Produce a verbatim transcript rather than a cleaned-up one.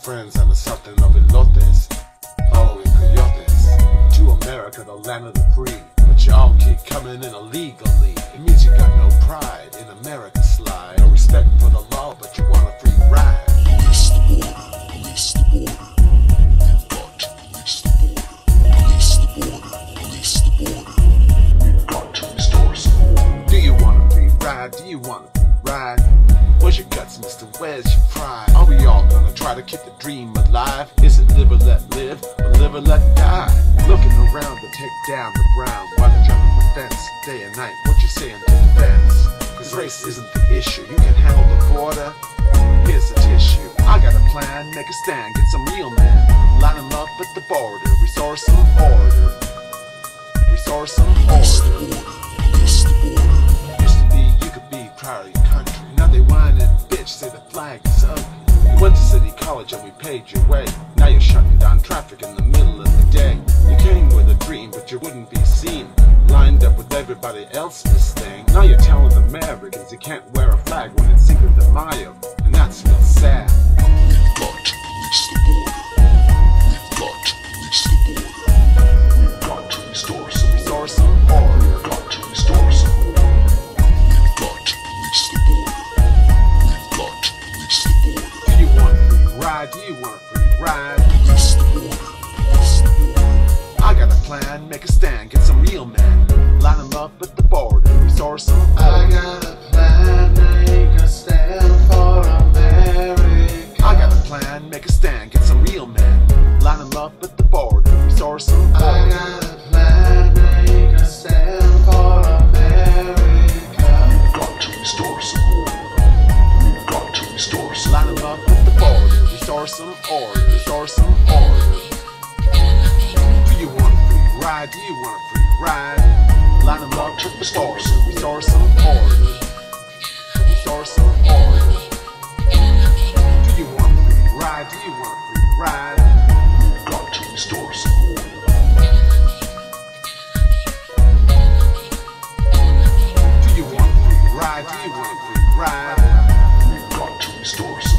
friends and the Sultan of Elotes, following coyotes to America, the land of the free. But y'all keep coming in illegally. It means you got no pride in America slide. No respect for the law, but you want a free ride. Police the border, police the border. We've got to police the border. Police the border, police the border. We've got to restore some order. Do you want a free ride? Do you want a free ride? Where's your guts, mister? Where's your pride? Are we all gonna try to keep the dream alive? Is it live or let live, or live or let die? Looking around to take down the ground while they're jumping the fence day and night. What you saying to the fence? Cause race isn't the issue. You can handle the border. Here's the tissue. I got a plan, make a stand, get some real men. Line them up at the border, restore some order. Restore some order. Police the border. Used to be, you could be proud of your country. Now they whine and bitch, say the flag is ugly. You went to City College and we paid your way. Now you're shutting down traffic in the middle of the day. You came with a dream, but you wouldn't be seen. Lined up with everybody else's thing. Now you're telling Americans you can't wear a flag when it's Cinco de Mayo, and that's real sad. We've got to police the border. We've got to police the border. We've got to restore some Restore some order. We've got to restore some order. We've got to police the border. We've got to police the border. Do you want a free ride? Do you want a free ride? Police the border. Police the border. I got a plan, make a stand, get some real men. Line them up at the border, restore some order. I got a plan, make a stand for America. I got a plan, make a stand, get some real men. Line them up at the border, restore some order. I got a plan, make a stand for America. We've got to restore some order. We've got to restore some Line them up at the border, restore some order, restore some order. Do you want a free ride? Do you want a free ride? Line them up at the border, restore some order, restore some order. Do you want a free ride? Do you want a free ride? We've got to restore some order. Do you want a free ride? Do you want a free ride? We've got to restore some